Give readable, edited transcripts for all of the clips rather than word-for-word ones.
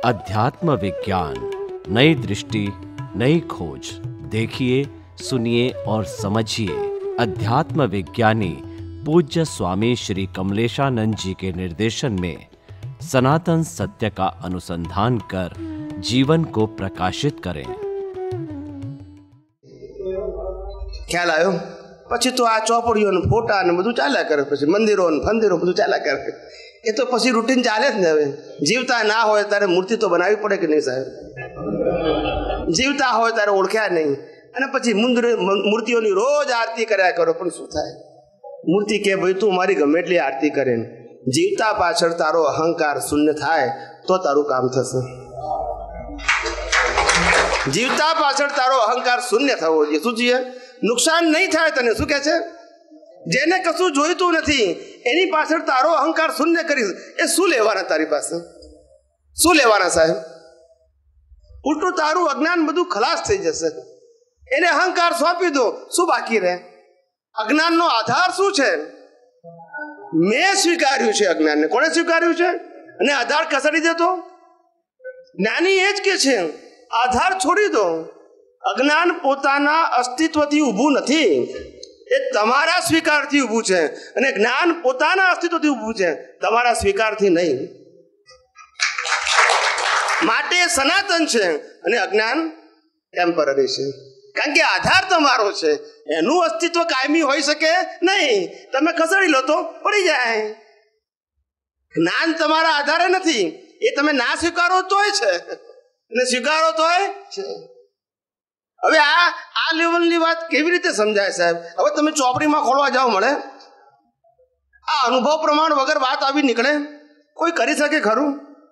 अध्यात्म विज्ञान, नई दृष्टि, नई खोज। देखिए, सुनिए और समझिए अध्यात्म विज्ञानी पूज्य स्वामी श्री कमलेशानंद जी के निर्देशन में सनातन सत्य का अनुसंधान कर जीवन को प्रकाशित करें। ख्याल आयो? પછી તો આ ચોપડીઓ ને ફોટા ને બધું ચાલ્યા કરે, પછી મંદિરો ને ફંદિરો બધું ચાલ્યા કરે. એ તો પછી રૂટીન ચાલે જ ને. હવે જીવતા ના હોય ત્યારે મૂર્તિ તો બનાવવી પડે કે નહીં સાહેબ? જીવતા હોય ત્યારે ઓળખ્યા નહીં અને પછી મૂર્તિઓની રોજ આરતી કર્યા કરો, પણ શું થાય? મૂર્તિ કે ભાઈ તું મારી ગમે એટલી આરતી કરે, જીવતા પાછળ તારો અહંકાર શૂન્ય થાય તો તારું કામ થશે. જીવતા પાછળ તારો અહંકાર શૂન્ય થવો જોઈએ. શું જોઈએ? નુકસાન નહીં થાય તને. શું કે છે? જેને કશું જોઈતું નથી એની પાછળ તારો અહંકાર શૂન્ય કરીશ, એ શું લેવાના તારી પાસે? શું લેવાના સાહેબ? ઉલટું તારું અજ્ઞાન બધું ખલાસ થઈ જશે. એને અહંકાર સોંપી દો, શું બાકી રહે? અજ્ઞાનનો આધાર શું છે? મેં સ્વીકાર્યું છે અજ્ઞાનને. કોણે સ્વીકાર્યું છે? અને આધાર ખસેડી દેતો. જ્ઞાની એ જ કે છે આધાર છોડી દો. અજ્ઞાન પોતાના અસ્તિત્વથી ઊભું નથી, એ તમારા સ્વીકારથી ઊભું છે. અને જ્ઞાન પોતાના અસ્તિત્વથી ઊભું છે, તમારા સ્વીકારથી નહીં. માટે સનાતન છે અને અજ્ઞાન ટેમ્પરરી છે. કારણ કે આધાર તમારો છે, એનું અસ્તિત્વ કાયમી હોઈ શકે નહીં. તમે ખસેડી લો તો પડી જાય. જ્ઞાન તમારા આધારે નથી, એ તમે ના સ્વીકારો તોય છે અને સ્વીકારો તોય છે. હવે આ લેવલની વાત કેવી રીતે સમજાય સાહેબ? હવે તમે ચોપડીમાં ખોલવા જાઓ મળે, આ અનુભવ પ્રમાણ વગર વાત આવી નીકળે? કોઈ કરી શકે ખરું?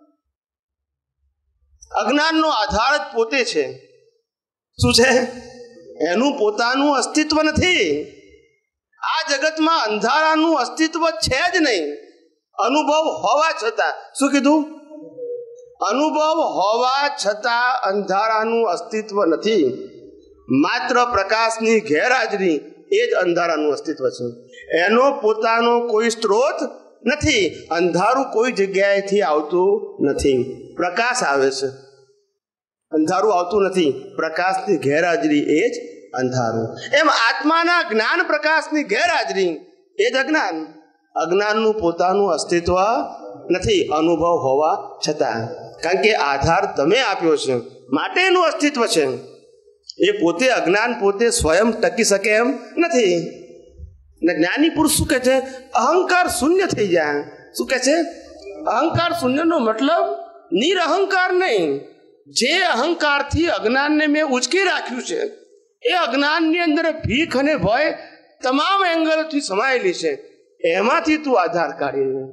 અજ્ઞાનનો આધાર જ પોતે છે. શું છે? એનું પોતાનું અસ્તિત્વ નથી. આ જગતમાં અંધારાનું અસ્તિત્વ છે જ નહીં. અનુભવ હોવા છતાં, શું કીધું? અનુભવ હોવા છતાં અંધારાનું અસ્તિત્વ નથી. માત્ર પ્રકાશની ગેરહાજરી એ જ અંધારાનું અસ્તિત્વ છે. એનો પોતાનો કોઈ સ્ત્રોત નથી. અંધારું કોઈ જગ્યાએથી આવતું નથી, પ્રકાશ આવે છે. અંધારું આવતું નથી, પ્રકાશની ગેરહાજરી એ જ અંધારું. એમ આત્માના જ્ઞાન પ્રકાશની ગેરહાજરી એ જ અજ્ઞાન. અજ્ઞાનનું પોતાનું અસ્તિત્વ નથી, અનુભવ હોવા છતાં. કારણ કે આધાર તમે આપ્યો છે, માટે એનું અસ્તિત્વ છે. એ પોતે અજ્ઞાન પોતે સ્વયં ટકી શકે એમ નથી. ને જ્ઞાની પુરુષ શું કહે છે? અહંકાર શૂન્ય થઈ જાય. શું કહે છે? અહંકાર શૂન્યનો મતલબ નિરહંકાર નહીં. જે અહંકારથી અજ્ઞાનને મેં ઉચકી રાખ્યું છે, એ અજ્ઞાનની અંદર ભીખ અને ભય તમામ એંગલથી સમાયેલી છે. એમાંથી તું આધાર કાઢી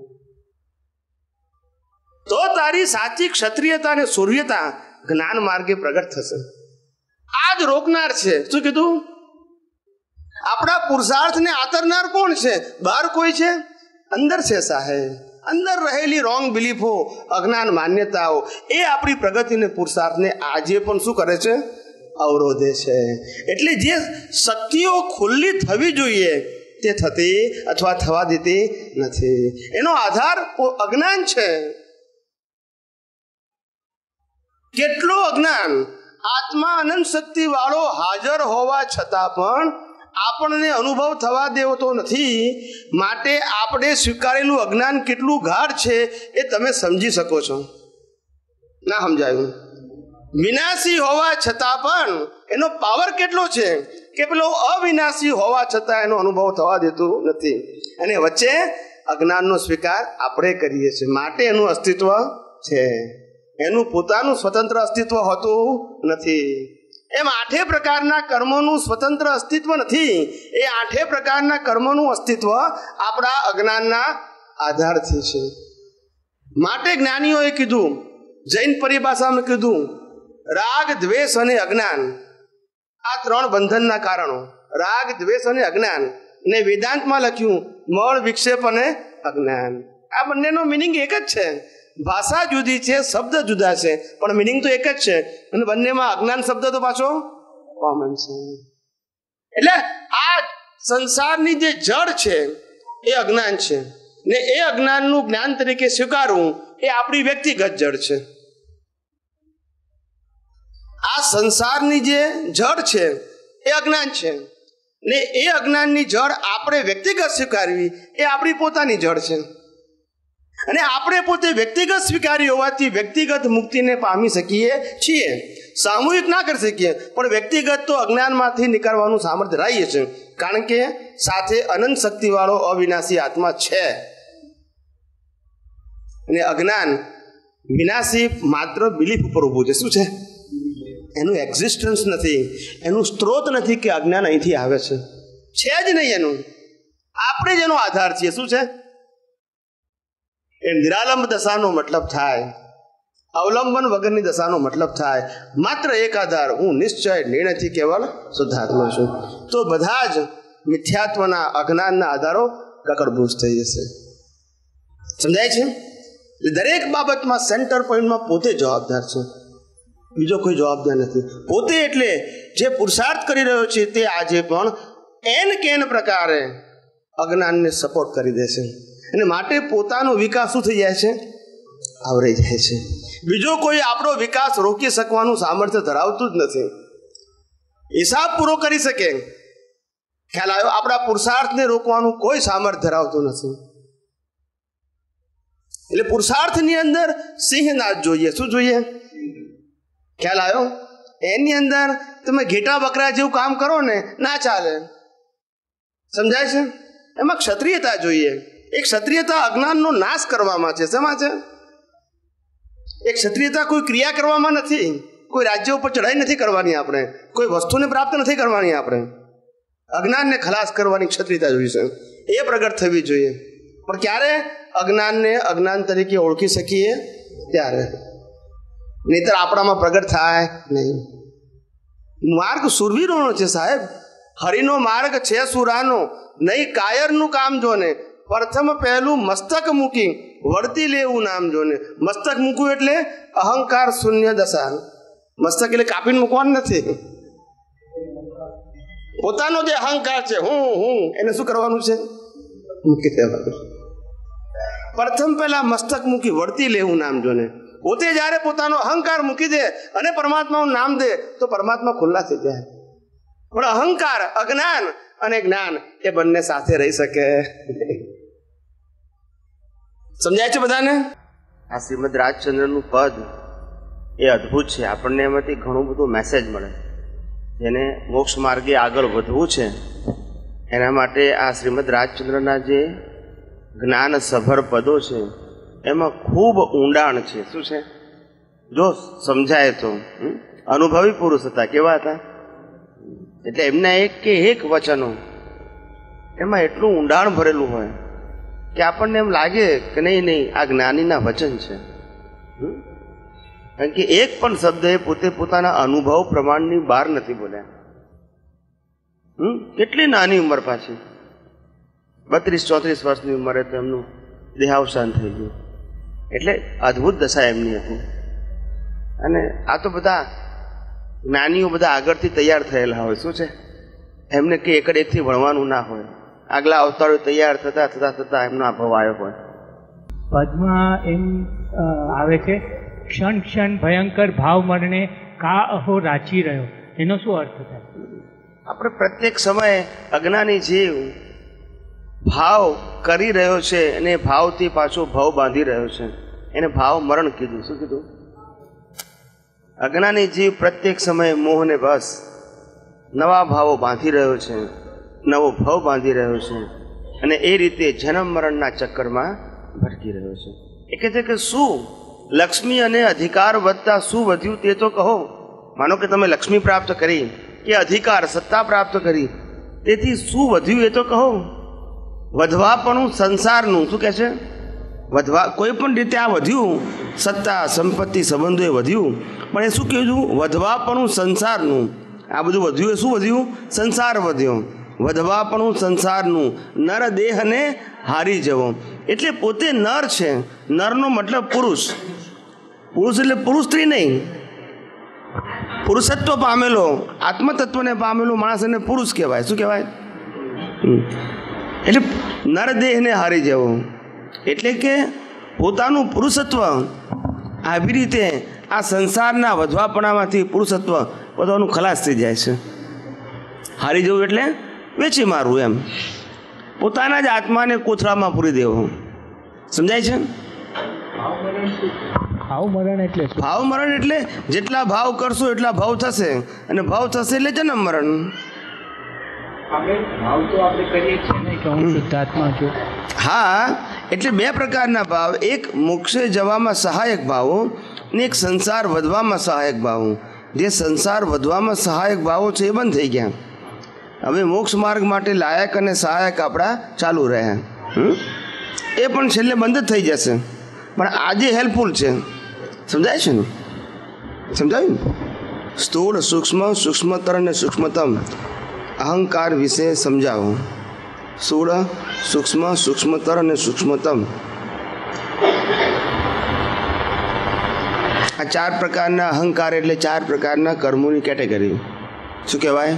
તો તારી સાચી ક્ષત્રિયતા અને સૂર્યતા જ્ઞાન માર્ગે પ્રગટ થશે. આ જ રોકનાર છે. શું કીધું? આપણા પુરુષાર્થને આતરનાર કોણ છે? બહાર કોઈ છે? અંદર છે સાહેબ. અંદર રહેલી રોંગ બિલીફો, અજ્ઞાન માન્યતાઓ, એ આપણી પ્રગતિને પુરુષાર્થને આજે પણ શું કરે છે? અવરોધે છે. એટલે જે શક્તિઓ ખુલ્લી થવી જોઈએ તે થતી અથવા થવા દેતી નથી. એનો આધાર અજ્ઞાન છે. કેટલો અજ્ઞાન! આત્મા અનંત શક્તિ વાળો હાજર હોવા છતાં પણ આપણને અનુભવ થવા દેતો નથી. માટે આપણે સ્વીકારેલું અજ્ઞાન કેટલું ગાઢ છે એ તમે સમજી શકો છો. ના સમજાયું? વિનાશી હોવા છતાં પણ એનો પાવર કેટલો છે કે પેલો અવિનાશી હોવા છતાં એનો અનુભવ થવા દેતો નથી. અને વચ્ચે અજ્ઞાનનો સ્વીકાર આપણે કરીએ છીએ, માટે એનું અસ્તિત્વ છે. એનું પોતાનું સ્વતંત્ર અસ્તિત્વ હોતું નથી. એમ 8 પ્રકારના કર્મોનું સ્વતંત્ર અસ્તિત્વ નથી. એ 8 પ્રકારના કર્મોનું અસ્તિત્વ આપણા અજ્ઞાનના આધારથી છે. માટે જ્ઞાનીઓએ કીધું, જૈન પરિભાષામાં કીધું, રાગ, દ્વેષ અને અજ્ઞાન આ 3 બંધનના કારણો. રાગ, દ્વેષ અને અજ્ઞાન. ને વેદાંતમાં લખ્યું મળ, વિક્ષેપ અને અજ્ઞાન. આ બંનેનો મિનિંગ એક જ છે. ભાષા જુદી છે, શબ્દ જુદા છે, પણ મિનિંગ તો એક જ છે. અને બંનેમાં અજ્ઞાન શબ્દ તો પાછો કોમન છે. એટલે આ સંસારની જે જડ છે એ અજ્ઞાન છે, ને એ અજ્ઞાનનું જ્ઞાન તરીકે સ્વીકારવું એ આપણી વ્યક્તિગત જડ છે. આ સંસારની જે જડ છે એ અજ્ઞાન છે, ને એ અજ્ઞાનની જડ આપણે વ્યક્તિગત સ્વીકારવી એ આપણી પોતાની જડ છે. અને આપણે પોતે વ્યક્તિગત સ્વીકારી હોવાથી વ્યક્તિગત મુક્તિને પામી શકીએ છીએ. સામૂહિક ના કરી શકીએ, પણ વ્યક્તિગત તો અજ્ઞાનમાંથી નીકળવાનું સામર્થ્ય રાખીએ છીએ, કારણ કે સાથે અનંત શક્તિવાળો અવિનાશી આત્મા છે. અને અજ્ઞાન વિનાશી માત્ર બિલીફ ઉપર ઊભું છે. શું છે? એનું એક્ઝિસ્ટન્સ નથી, એનું સ્ત્રોત નથી કે અજ્ઞાન અહીંથી આવે છે જ નહીં. એનું આપણે જ એનો આધાર છીએ. શું છે? એ નિરાલંબ દશાનો મતલબ થાય, અવલંબન વગરની દશાનો મતલબ થાય માત્ર એક આધાર, હું નિશ્ચય નિર્ણયથી કેવળ શુદ્ધાત્મા છું. તો બધા જ મિથ્યાત્વના અજ્ઞાનના આધારો પ્રકટભૂત થઈ જશે. સમજાય છે? દરેક બાબતમાં સેન્ટર પોઈન્ટમાં પોતે જવાબદાર છે, બીજો કોઈ જવાબદાર નથી. પોતે એટલે જે પુરુષાર્થ કરી રહ્યો છે તે આજે પણ એન કેન પ્રકારે અજ્ઞાનને સપોર્ટ કરી દેશે, અને માટે પોતાનો વિકાસ શું થઈ જાય છે? આવરી જાય છે. બીજો કોઈ આપણો વિકાસ રોકી શકવાનું સામર્થ્ય ધરાવતું જ નથી. હિસાબ પૂરો કરી શકે, ખ્યાલ આવ્યો? આપણા પુરુષાર્થને રોકવાનું કોઈ સામર્થ્ય ધરાવતું નથી. એટલે પુરુષાર્થની અંદર સિંહનાદ જોઈએ. શું જોઈએ? ખ્યાલ આવ્યો? એની અંદર તમે ઘેટા બકરા જેવું કામ કરો ને, ના ચાલે. સમજાય છે? એમાં ક્ષત્રિયતા જોઈએ. એક ક્ષત્રિયતા અજ્ઞાનનો નાશ કરવામાં છે. શેમાં છે? એક ક્ષત્રિયતા કોઈ ક્રિયા કરવામાં નથી, કોઈ રાજ્ય ઉપર ચઢાઈ નથી કરવાની, આપણે કોઈ વસ્તુને પ્રાપ્ત નથી કરવાની, આપણે અજ્ઞાનને ખલાસ કરવાની ક્ષત્રિયતા જોઈશે. એ પ્રગટ થવી જોઈએ. પણ ક્યારે? અજ્ઞાનને અજ્ઞાન તરીકે ઓળખી શકીએ ત્યારે, નહીતર આપણામાં પ્રગટ થાય નહીં. માર્ગ સુરવીરોનો છે સાહેબ, હરિનો માર્ગ છે સુરાનો, નહીં કાયરનું કામ જોને, પ્રથમ પહેલું મસ્તક મૂકી વળતી લેવું નામ જોને. મસ્તક મૂકવું એટલે અહંકાર શૂન્ય દશા. મસ્તક એટલે કાપીને મૂકવાનું નથી, પોતાનો જે અહંકાર છે હું એને શું કરવાનું છે? મૂકી દેવાનું. પ્રથમ પહેલા મસ્તક મૂકી વળતી લેવું નામ જોને. પોતે જ્યારે પોતાનો અહંકાર મૂકી દે અને પરમાત્માનું નામ દે તો પરમાત્મા ખુલ્લા થઈ જાય. પણ અહંકાર, અજ્ઞાન અને જ્ઞાન એ બંને સાથે રહી શકે. સમજાય છે બધાને? આ શ્રીમદ રાજચંદ્રનું પદ એ અદ્ભુત છે. આપણને એમાંથી ઘણું બધું મેસેજ મળે. જેને મોક્ષ માર્ગે આગળ વધવું છે એના માટે આ શ્રીમદ રાજચંદ્રના જે જ્ઞાન સભર પદો છે એમાં ખૂબ ઊંડાણ છે. શું છે? જો સમજાય તો. અનુભવી પુરુષ હતા. કેવા હતા? એટલે એમના એક કે એક વચનો એમાં એટલું ઊંડાણ ભરેલું હોય કે આપણને એમ લાગે કે નહીં આ જ્ઞાનીના વચન છે. કારણ કે એક પણ શબ્દ એ પોતે પોતાના અનુભવ પ્રમાણની બહાર નથી બોલ્યા. કેટલી નાની ઉંમર પાછી, 32-34 વર્ષની ઉંમરે તો એમનું દેહાવસાન થઈ ગયું. એટલે અદ્ભુત દશા એમની હતી. અને આ તો બધા જ્ઞાનીઓ બધા આગળથી તૈયાર થયેલા હોય. શું છે? એમને કે એકથી ભણવાનું ના હોય. આગલા અવતારો તૈયાર થતા એમનો આ ભાવ આવ્યો હોય. પદમાં એમ આવે છે, ક્ષણ ક્ષણ ભયંકર ભાવ મરણે કા અહો રાચી રહ્યો. એનો શું અર્થ થાય? આપણે પ્રત્યેક સમયે અજ્ઞાની જીવ ભાવ કરી રહ્યો છે અને ભાવથી પાછો ભાવ બાંધી રહ્યો છે, એને ભાવ મરણ કીધું. શું કીધું? અજ્ઞાની જીવ પ્રત્યેક સમયે મોહને બસ નવા ભાવો બાંધી રહ્યો છે, નવો ભાવ બાંધી રહ્યો છે, અને એ રીતે જન્મ મરણના ચક્કરમાં ભટકી રહ્યો છે. એ કહે છે કે શું લક્ષ્મી અને અધિકાર વધતા શું વધ્યું તે તો કહો. માનો કે તમે લક્ષ્મી પ્રાપ્ત કરી કે અધિકાર સત્તા પ્રાપ્ત કરી, તેથી શું વધ્યું એ તો કહો. વધવાપણું સંસારનું. શું કહે છે? વધવા કોઈ પણ રીતે આ વધ્યું, સત્તા સંપત્તિ સંબંધો એ વધ્યું, પણ એ શું કીધું? વધવાપણું સંસારનું. આ બધું વધ્યું એ શું વધ્યું? સંસાર વધ્યો. વધવાપણું સંસારનું, નર દેહને હારી જવો. એટલે પોતે નર છે. નરનો મતલબ પુરુષ. પુરુષ એટલે પુરુષ સ્ત્રી નહીં, પુરુષત્વ પામેલો, આત્મતત્વને પામેલો માણસ એને પુરુષ કહેવાય. શું કહેવાય? એટલે નરદેહને હારી જવો એટલે કે પોતાનું પુરુષત્વ આવી રીતે આ સંસારના વધવાપણામાંથી પુરુષત્વ પોતાનું ખલાસ થઈ જાય છે. હારી જવું એટલે વેચી મારવું, એમ પોતાના જ આત્માને કોથળામાં પૂરી દેવો. સમજાય છે? ભાવ મરણ એટલે જેટલા ભાવ કરશો એટલા ભાવ થશે, અને ભાવ થશે એટલે જન્મ મરણ. હા, એટલે બે પ્રકારના ભાવ, એક મોક્ષે જવામાં સહાયક ભાવો ને એક સંસાર વધવામાં સહાયક ભાવો. જે સંસાર વધવામાં સહાયક ભાવો છે એ બંધ થઈ ગયા. હવે મોક્ષ માર્ગ માટે લાયક અને સહાયક આપણા ચાલુ રહ્યા, એ પણ છેલ્લે બંધ જ થઈ જશે. પણ આજે હેલ્પફુલ છે. સમજાય છે ને? સમજાયું? સ્થૂળ, સૂક્ષ્મ, સૂક્ષ્મતર અને સૂક્ષ્મતમ અહંકાર વિશે સમજાવો. સ્થૂળ, સૂક્ષ્મ, સૂક્ષ્મતર અને સૂક્ષ્મતમ આ 4 પ્રકારના અહંકાર એટલે 4 પ્રકારના કર્મોની કેટેગરી. શું કહેવાય?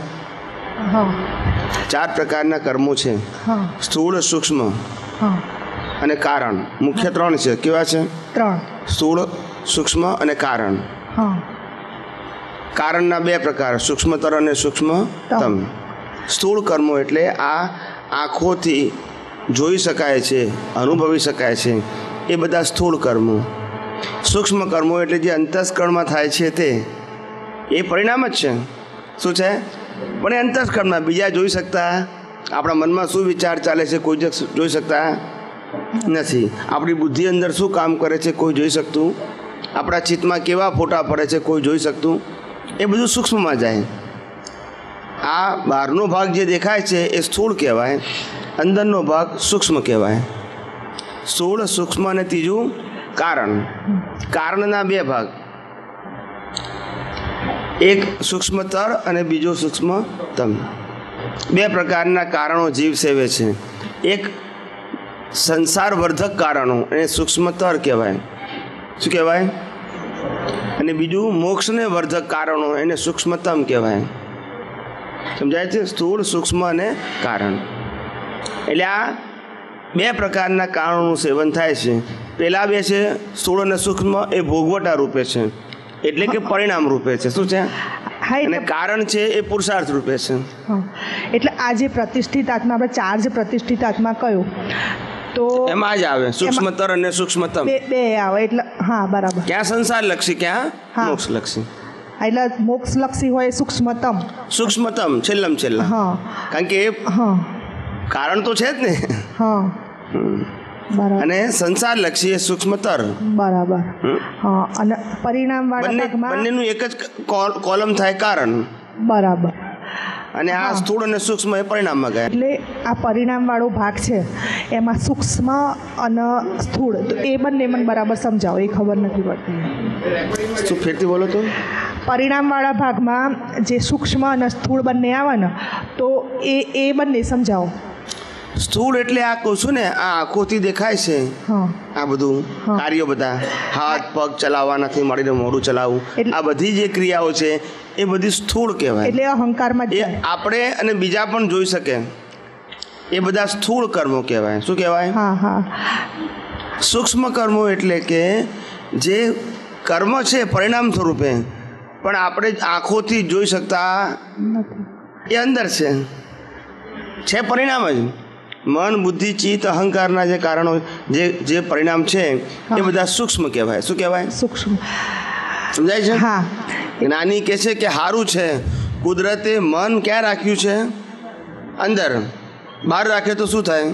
4 પ્રકારના કર્મો છે. સ્થૂળ, સૂક્ષ્મ અને કારણ. મુખ્ય 3 છે. કેવા છે? 3. સ્થૂળ, સૂક્ષ્મ અને કારણ. કારણના 2 પ્રકાર, સૂક્ષ્મતર અને સૂક્ષ્મતમ. સ્થૂળ કર્મો એટલે આ આંખોથી જોઈ શકાય છે, અનુભવી શકાય છે, એ બધા સ્થૂળ કર્મો. સૂક્ષ્મ કર્મો એટલે જે અંતસ્કરણમાં થાય છે તે એ પરિણામ જ છે. શું છે? પણ એ અંતસ્કરણમાં બીજા જોઈ શકતા, આપણા મનમાં શું વિચાર ચાલે છે કોઈ જોઈ શકતા નથી. આપણી બુદ્ધિ અંદર શું કામ કરે છે કોઈ જોઈ શકતું, આપણા ચિત્તમાં કેવા ફોટા પડે છે કોઈ જોઈ શકતું, એ બધું સૂક્ષ્મમાં જાય. આ બહારનો ભાગ જે દેખાય છે એ સ્થૂળ કહેવાય, અંદરનો ભાગ સૂક્ષ્મ કહેવાય. સ્થૂળ, સૂક્ષ્મ અને ત્રીજું કારણ. કારણના 2 ભાગ, એક સૂક્ષ્મતર અને બીજો સૂક્ષ્મતમ. 2 પ્રકારના કારણો જીવ સેવે છે. એક સંસાર વર્ધક કારણો એને સૂક્ષ્મતર કહેવાય. શું કહેવાય? અને બીજું મોક્ષને વર્ધક કારણો એને સૂક્ષ્મતમ કહેવાય. સમજાય છે? સ્થૂળ, સૂક્ષ્મ અને કારણ. એટલે આ 2 પ્રકારના કારણોનું સેવન થાય છે. પહેલા 2 છે સ્થૂળ અને સૂક્ષ્મ, એ ભોગવટા રૂપે છે, એટલે કે પરિણામ રૂપે છે. શું છે? અને કારણ છે એ પુરુષાર્થ રૂપે છે. એટલે આ જે પ્રતિષ્ઠિત આત્મા, આપણે 4 જે પ્રતિષ્ઠિત આત્મા કયો તો એમાં જ આવે સૂક્ષ્મતર અને સૂક્ષ્મતમ 2 આવે. એટલે હા, બરાબર. ક્યાં સંસાર લક્ષી, ક્યાં મોક્ષ લક્ષી. એટલે મોક્ષ લક્ષી હોય સૂક્ષ્મતમ. સૂક્ષ્મતમ છેલ્લમ છેલ્લા. કારણ કે એ કારણ તો છે જ ને. અને સંસાર લક્ષી એ સૂક્ષ્મતર. બરાબર. અને પરિણામ વાળા બંનેનું એક જ કોલમ થાય કારણ. બરાબર. અને આ સ્થૂળ અને સૂક્ષ્મ એ પરિણામમાં ગયા. એટલે આ પરિણામ વાળો ભાગ છે એમાં સૂક્ષ્મ અને સ્થૂળ, તો એ બંને મને બરાબર સમજાવો, એ ખબર નથી પડતી. શું ફેરથી બોલો તો? પરિણામ વાળા ભાગમાં જે સૂક્ષ્મ અને સ્થૂળ બંને આવે ને, તો એ બંને સમજાવો. સ્થૂળ એટલે આ કહું છું ને, આ આંખોથી દેખાય છે આ બધું કાર્યો, બધા હાથ પગ ચલાવવાનાથી મળીને મોઢું ચલાવવું, આ બધી જે ક્રિયાઓ છે એ બધી સ્થૂળ કહેવાય. એટલે અહંકારમાં એ આપણે અને બીજા પણ જોઈ શકે, એ બધા સ્થૂળ કર્મો કહેવાય. શું કહેવાય? સૂક્ષ્મ કર્મો એટલે કે જે કર્મ છે પરિણામ સ્વરૂપે, પણ આપણે આંખોથી જોઈ શકતા એ અંદર છે પરિણામ જ. મન, બુદ્ધિ, ચિત્ત, અહંકારના જે કારણો, જે પરિણામ છે એ બધા સૂક્ષ્મ કહેવાય. શું કહેવાય? સૂક્ષ્મ. સમજાય છે? જ્ઞાની કહે છે કે સારું છે, કુદરતે મન ક્યાં રાખ્યું છે? અંદર. બહાર રાખે તો શું થાય?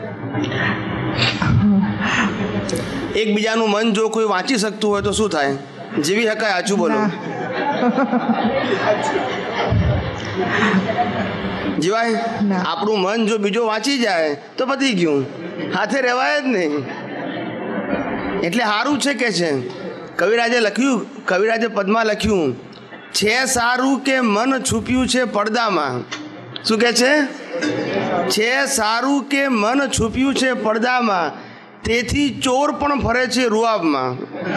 એકબીજાનું મન જો કોઈ વાંચી શકતું હોય તો શું થાય? જીવી શકાય? સાચું બોલો. જીવાય? આપણું મન જો બીજો વાંચી જાય તો પતી ગયું, હાથે રહેવાય જ નહીં. એટલે સારું છે કે છે કવિરાજે લખ્યું, કવિરાજે પદમાં લખ્યું છે, સારું કે મન છુપ્યું છે પડદામાં. શું કહે છે? સારું કે મન છુપ્યું છે પડદામાં, તેથી ચોર પણ ફરે છે રૂઆબમાં.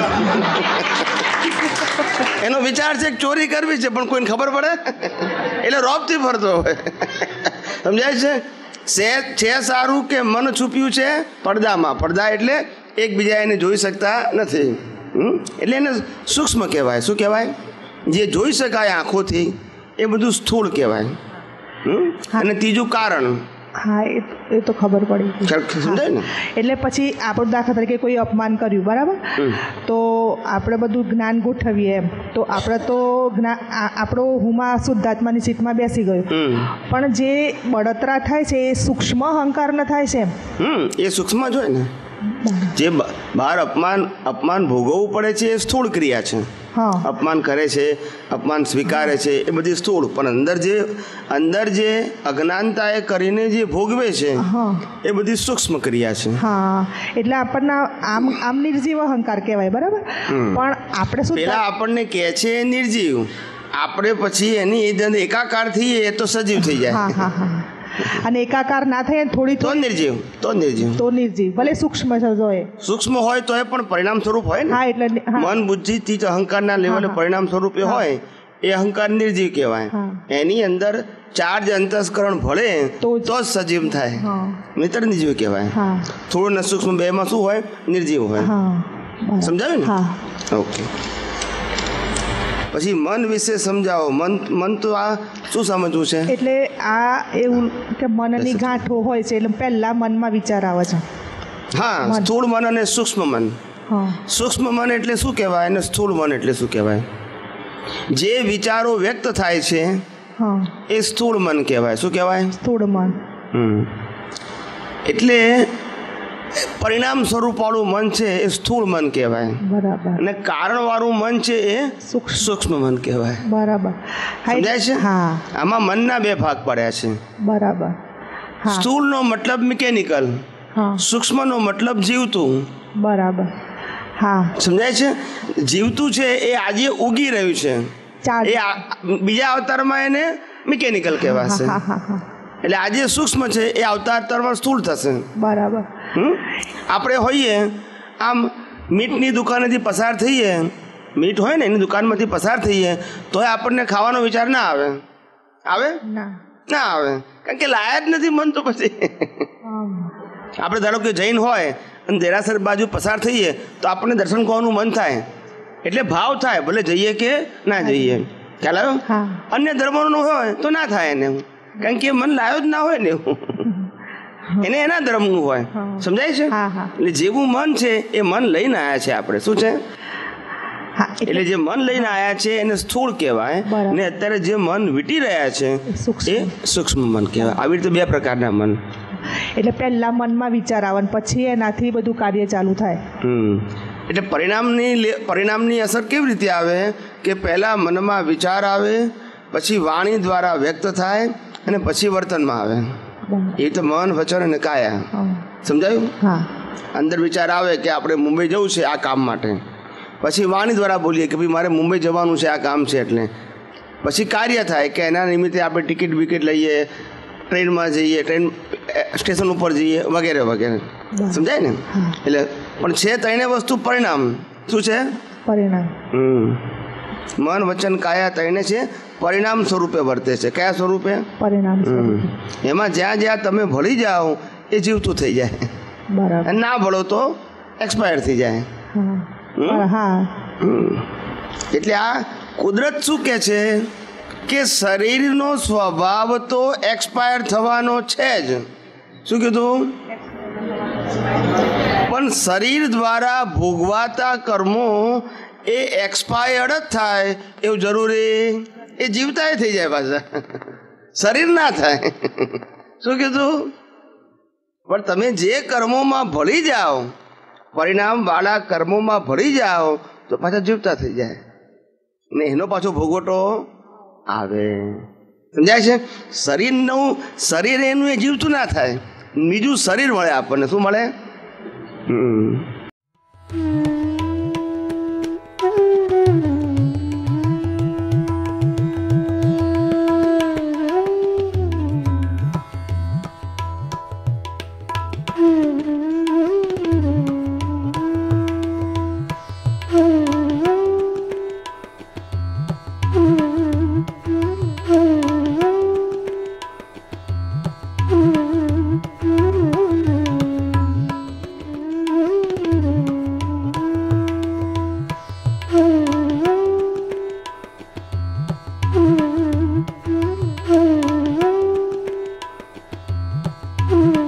એનો વિચાર છે કે ચોરી કરવી છે પણ કોઈને ખબર પડે એટલે રોબથી ફરતો હોય. સમજાય છે? સારું કે મન છુપ્યું છે પડદામાં. પડદા એટલે એકબીજા એને જોઈ શકતા નથી. એટલે એને સૂક્ષ્મ કહેવાય. શું કહેવાય? જે જોઈ શકાય આંખોથી એ બધું સ્થૂળ કહેવાય. અને ત્રીજું કારણ. હા, એ તો ખબર પડી. સમજાય ને? એટલે પછી આપણું દાખલા તરીકે કોઈ અપમાન કર્યું, બરાબર, તો આપણે બધું જ્ઞાન ગોઠવીએ એમ, તો આપણે તો આપણો હુમાં શુદ્ધાત્માની સીટમાં બેસી ગયું, પણ જે બળતરા થાય છે એ સૂક્ષ્મ અહંકાર ન થાય છે એમ. એ સૂક્ષ્મ જ હોય ને. જે બહાર અપમાન ભોગવવું પડે છે એ સ્થૂળ ક્રિયા છે. અપમાન કરે છે, અપમાન સ્વીકારે છે, એ બધી સ્થૂળ. પણ અંદર જે અજ્ઞાનતાએ કરીને જે ભોગવે છે એ બધી સૂક્ષ્મ ક્રિયા છે. હા, એટલે આપણને આમ નિર્જીવ અહંકાર કહેવાય, બરાબર. પણ આપણે શું પેલા આપણને કહે છે નિર્જીવ, આપણે પછી એની એકાકાર થઈએ તો સજીવ થઈ જાય. હા હા હા. અને એકાકાર ના થાય થોડી તો નિર્જીવ. ભલે સૂક્ષ્મ હોય, સૂક્ષ્મ હોય તો એ પણ પરિણામ સ્વરૂપ હોય ને. હા, એટલે મન બુદ્ધિ ચિત્ત અહંકારના લેવલે પરિણામ સ્વરૂપે હોય એ અહંકાર નિર્જીવ કહેવાય. એની અંદર ચાર્જ અંતસ્કરણ ભળે તો જ સજીવ થાય, નહીતર નિર્જીવ કહેવાય. થોડું ને સૂક્ષ્મ બેમાં શું હોય? નિર્જીવ હોય. સમજાવ્યું ને? ઓકે. પછી મન વિશે સમજાવો. મન તો આ શું સમજવું છે? એટલે આ એવું કે મનની ગાંઠો હોય છે, એટલે પહેલા મનમાં વિચાર આવે છે. હા, સ્થૂળ મન અને સૂક્ષ્મ મન. સૂક્ષ્મ મન એટલે શું કહેવાય અને સ્થૂળ મન એટલે શું કહેવાય? જે વિચારો વ્યક્ત થાય છે એ સ્થૂળ મન કહેવાય. શું કહેવાય? સ્થૂળ મન. એટલે પરિણામ સ્વરૂપ વાળું મન છે એ સ્થૂળ મન કહેવાય. બરાબર. અને કારણ વાળું મન છે એ સૂક્ષ્મ મન કહેવાય. બરાબર. સમજાય છે? હા. આમાં મનના બે ભાગ પડ્યા છે. બરાબર. સ્થૂળનો મતલબ મિકેનિકલ, સૂક્ષ્મનો મતલબ જીવતું. બરાબર. હા, સમજાય છે? જીવતું છે એ આજે ઉગી રહ્યું છે, એ બીજા અવતારમાં એને મિકેનિકલ કહેવાશે. એટલે આજે સૂક્ષ્મ છે એ અવતારમાં સ્થૂળ થશે. બરાબર. આપણે હોઈએ આમ મીટની દુકાનેથી પસાર થઈએ, મીટ હોય ને એની દુકાનમાંથી પસાર થઈએ તો આપણને ખાવાનો વિચાર ના આવે. આવે? ના આવે, કારણ કે લાયા જ નથી મન. તો પછી આપણે ધારો કે જૈન હોય અને દેરાસર બાજુ પસાર થઈએ તો આપણને દર્શન કરવાનું મન થાય, એટલે ભાવ થાય, ભલે જઈએ કે ના જઈએ. ખ્યાલ આવ્યો? અન્ય ધર્મોનું હોય તો ના થાય એને, કારણ કે મન લાયો જ ના હોય ને, એને એના ધર્મનું હોય. સમજાય છે? એટલે જેવું મન છે એ મન લઈને આવ્યા છે આપણે. શું છે? એટલે જે મન લઈને આવ્યા છે એને સ્થૂળ કહેવાય, ને અત્યારે જે મન વીટી રહ્યા છે એ સૂક્ષ્મ મન કહેવાય. આવી રીતે બે પ્રકારના મન. એટલે પહેલા મનમાં વિચાર આવે પછી એનાથી બધું કાર્ય ચાલુ થાય. એટલે પરિણામની અસર કેવી રીતે આવે કે પહેલા મનમાં વિચાર આવે, પછી વાણી દ્વારા વ્યક્ત થાય અને પછી વર્તનમાં આવે. એ તો મન, વચન અને કાયા. સમજાયું? અંદર વિચાર આવે કે આપણે મુંબઈ જવું છે આ કામ માટે, પછી વાણી દ્વારા બોલીએ કે ભાઈ મારે મુંબઈ જવાનું છે આ કામ છે, એટલે પછી કાર્ય થાય કે એના નિમિત્તે આપણે ટિકિટ વિકેટ લઈએ, ટ્રેનમાં જઈએ, ટ્રેન સ્ટેશન ઉપર જઈએ, વગેરે વગેરે. સમજાય ને? એટલે પણ છે ત્રણે વસ્તુ પરિણામ. શું છે? પરિણામ. મન, વચન, કાયા ત્રણે છે પરિણામ સ્વરૂપે વર્તે છે. કયા સ્વરૂપે? પરિણામ. એમાં જ્યાં જ્યાં તમે ભળી જાઓ એ જીવતું થઈ જાય. બરાબર. ના ભળો તો એક્સપાયર થઈ જાય. એટલે આ કુદરત શું કહે છે કે શરીરનો સ્વભાવ તો એક્સપાયર થવાનો છે જ. શું કીધું? પણ શરીર દ્વારા ભોગવાતા કર્મો એ એક્સપાયર્ડ જ થાય એવું જરૂરી? એ જીવતા થઈ જાય પાછા, શરીર ના થાય. શું કીધું? પણ તમે જે કર્મોમાં ભળી જાઓ, પરિણામ વાળા કર્મોમાં ભળી જાઓ તો પાછા જીવતા થઈ જાય ને એનો પાછો ભોગવટો આવે. સમજાય છે? શરીર એનું એ જીવતું ના થાય, બીજું શરીર મળે આપણને. શું મળે? Mm-hmm.